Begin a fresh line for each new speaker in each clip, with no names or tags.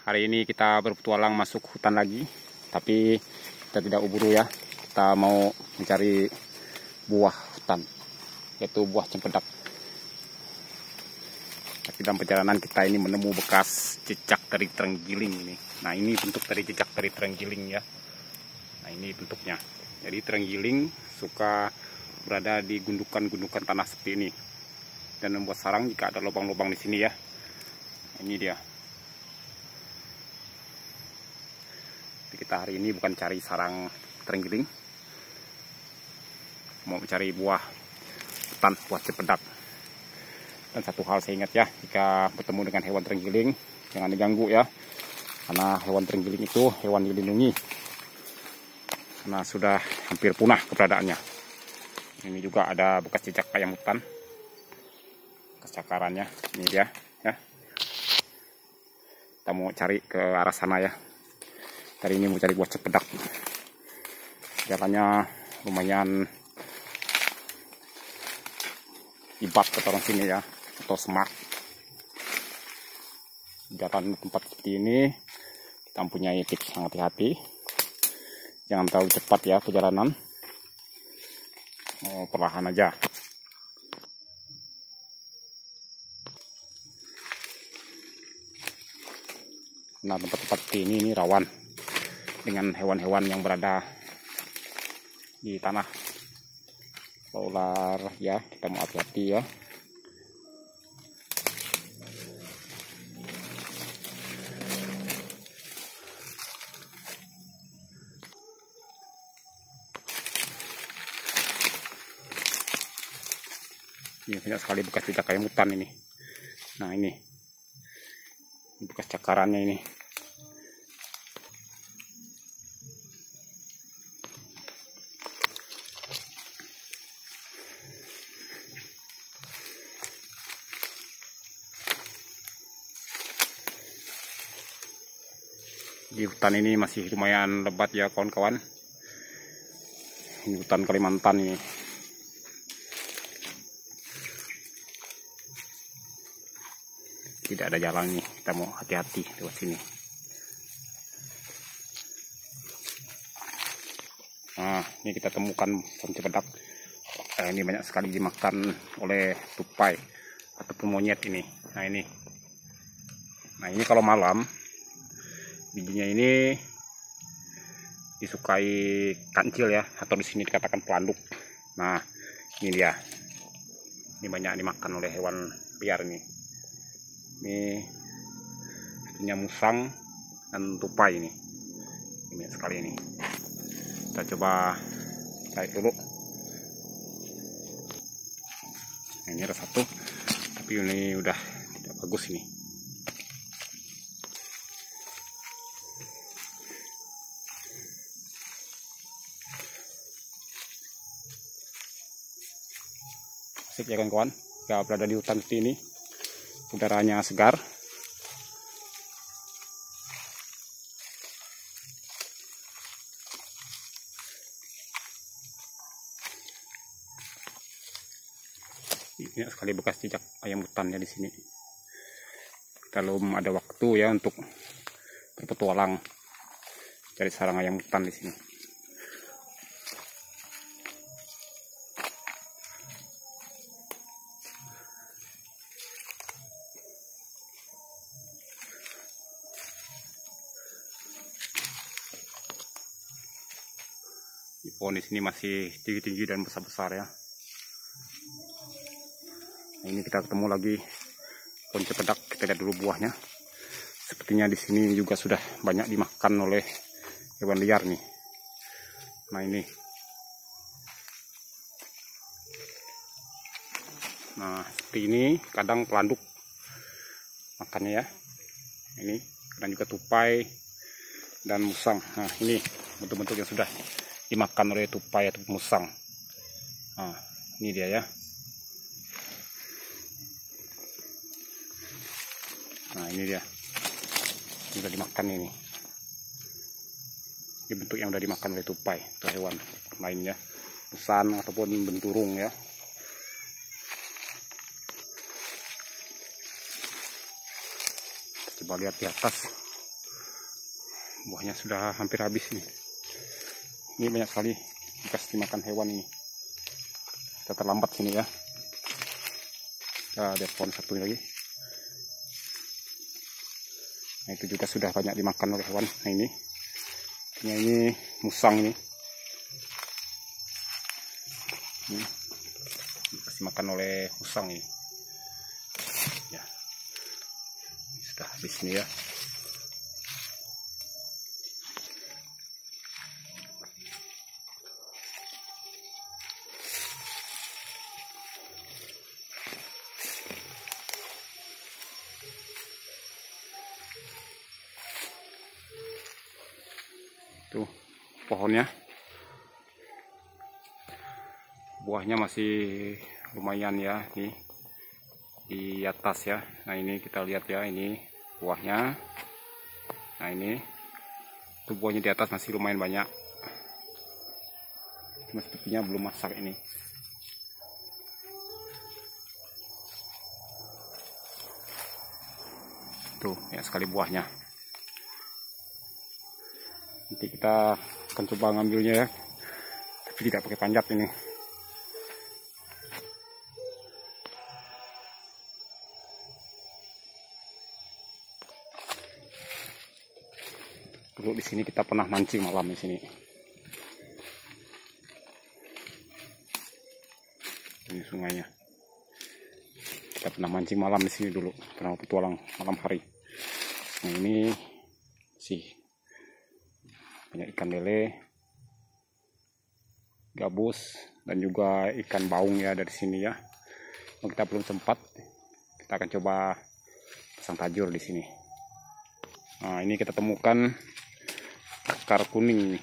Hari ini kita berpetualang masuk hutan lagi, tapi kita tidak berburu ya. Kita mau mencari buah hutan, yaitu buah cempedak. Tapi dalam perjalanan kita ini menemu bekas jejak dari terenggiling ini. Nah, ini bentuk dari jejak dari terenggiling ya. Nah, ini bentuknya. Jadi terenggiling suka berada di gundukan-gundukan tanah seperti ini dan membuat sarang jika ada lubang-lubang di sini ya. Nah, ini dia. Kita hari ini bukan cari sarang terenggiling, mau mencari buah hutan, buah cempedak. Dan satu hal saya ingat ya, jika bertemu dengan hewan terenggiling jangan diganggu ya, karena hewan terenggiling itu hewan dilindungi karena sudah hampir punah keberadaannya. Ini juga ada bekas jejak ayam hutan, bekas cakarannya. Ini dia ya, kita mau cari ke arah sana ya. Hari ini mau cari buah cempedak. Jalannya lumayan ibat ke orang sini ya, atau semak. Jalan tempat seperti ini kita mempunyai tips yang hati-hati. Jangan terlalu cepat ya perjalanan. Perlahan aja. Nah, tempat-tempat seperti ini rawan dengan hewan-hewan yang berada di tanah. Ular ya, kita mau hati-hati ya. Ini banyak sekali bekas jejak ayam hutan ini. Nah, ini bekas cakarannya ini. Di hutan ini masih lumayan lebat ya kawan-kawan. Ini hutan Kalimantan ini. Tidak ada jalan nih, kita mau hati-hati lewat sini. Nah, ini kita temukan pohon cempedak. Ini banyak sekali dimakan oleh tupai ataupun monyet ini. Nah, ini. Nah, ini kalau malam bijinya ini disukai kancil ya, atau di sini dikatakan pelanduk. Nah, ini dia. Ini banyak dimakan oleh hewan liar ini. Ini sepertinya musang dan tupai ini. Ini sekali ini. Kita coba cari dulu. Nah, ini ada satu, tapi ini udah tidak bagus ini. Asik ya kawan-kawan, jika berada di hutan seperti ini, udaranya segar. Banyak sekali bekas jejak ayam hutan ya di sini. Kita belum ada waktu ya untuk berpetualang cari sarang ayam hutan di sini. Pohon di sini masih tinggi-tinggi dan besar-besar ya. Nah, ini kita ketemu lagi pohon cempedak. Kita lihat dulu buahnya. Sepertinya di sini juga sudah banyak dimakan oleh hewan liar nih. Nah, ini. Nah, seperti ini kadang pelanduk makannya ya. Ini kadang juga tupai dan musang. Nah, ini bentuk-bentuk yang sudah dimakan oleh tupai atau musang. Nah, ini dia ya. Nah, ini dia. Ini sudah dimakan ini. Ini bentuk yang sudah dimakan oleh tupai atau hewan lainnya, musang ataupun benturung ya. Coba lihat di atas. buahnya sudah hampir habis nih. Ini banyak sekali bekas dimakan hewan ini. Kita terlambat sini ya. Ada pohon satu lagi. Nah, itu juga sudah banyak dimakan oleh hewan. Nah, ini musang ini. Bekas dimakan oleh musang ini. Ya. Ini sudah habis ini ya. Tuh pohonnya, buahnya masih lumayan ya, nih di atas ya. Nah, ini kita lihat ya, ini buahnya. Nah, ini tuh buahnya di atas masih lumayan banyak. Cuma sepertinya belum masak ini. Tuh ya, sekali buahnya. Nanti kita akan coba ngambilnya ya, tapi tidak pakai panjat ini. Dulu di sini kita pernah mancing malam di sini. Ini sungainya. Kita pernah mancing malam di sini dulu, pernah petualang malam hari. Nah, ini sih banyak ikan lele, gabus, dan juga ikan baung ya dari sini ya. Kalau kita belum sempat, kita akan coba pasang tajur di sini. Nah, ini kita temukan akar kuning.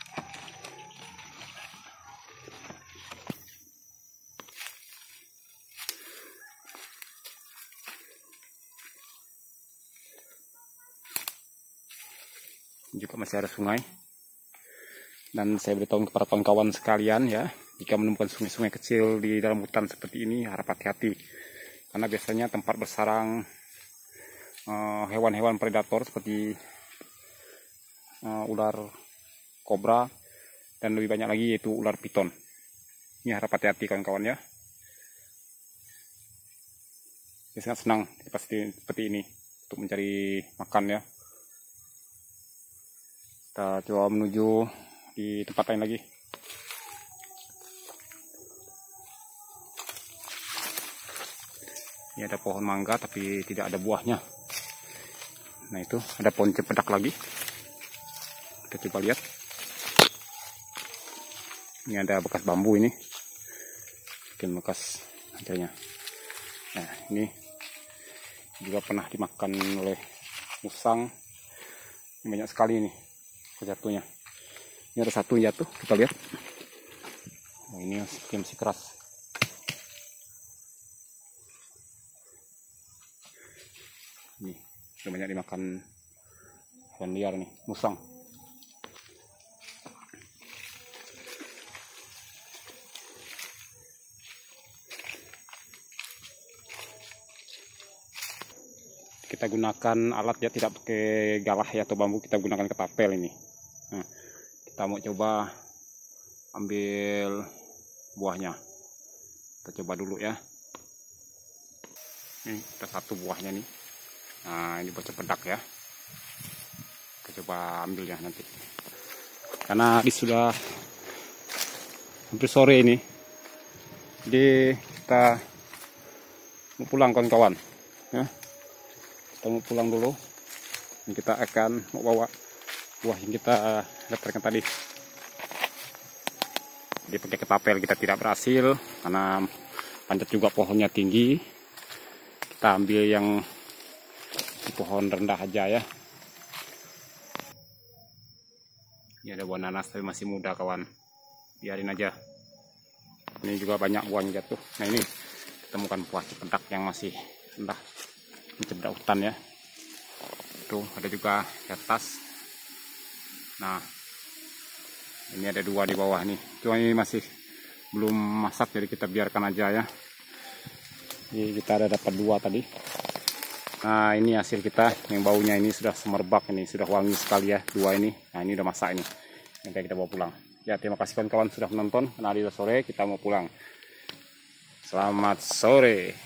Juga masih ada sungai. Dan saya beritahu kepada kawan-kawan sekalian ya, jika menemukan sungai-sungai kecil di dalam hutan seperti ini, harap hati-hati. Karena biasanya tempat bersarang hewan-hewan predator seperti ular kobra, dan lebih banyak lagi yaitu ular piton. Ini harap hati-hati kawan-kawan ya. Saya sangat senang pasti seperti ini untuk mencari makan ya. Kita coba menuju di tempat lain lagi. Ini ada pohon mangga tapi tidak ada buahnya. Nah, itu ada pohon cempedak lagi. Kita coba lihat. Ini ada bekas bambu ini. Mungkin bekas hancurnya. Nah, ini juga pernah dimakan oleh musang. Ini banyak sekali ini jatuhnya. Ini ada satu yang jatuh, kita lihat. Oh, ini masih keras. Ini sudah banyak dimakan hewan liar nih, musang. Kita gunakan alat ya, tidak pakai galah ya atau bambu, kita gunakan ketapel ini. Nah, kita mau coba ambil buahnya. Kita coba dulu ya. Ini kita satu buahnya nih. Nah, ini buah cempedak ya. Kita coba ambil ya nanti. Karena ini sudah hampir sore ini. Jadi kita mau pulang kawan-kawan. Ya. Kita mau pulang dulu. Dan kita akan mau bawa buah yang kita dapatkan tadi. Jadi pakai ketapel kita tidak berhasil karena panjat juga pohonnya tinggi. Kita ambil yang di pohon rendah aja ya. Ini ada buah nanas tapi masih muda kawan. Biarin aja. Ini juga banyak buahnya jatuh. Nah, ini temukan buah cempedak yang masih rendah. Ini cempedak hutan ya. Tuh ada juga di atas. Nah, ini ada dua di bawah nih. Cuma ini masih belum masak, jadi kita biarkan aja ya. Ini kita ada dapat dua tadi. Nah ini hasil kita, yang baunya ini sudah semerbak, ini sudah wangi sekali ya, 2 ini. Nah ini udah masak ini, yang kayak kita bawa pulang. Ya terima kasih kawan-kawan sudah menonton, karena hari udah sore kita mau pulang. Selamat sore.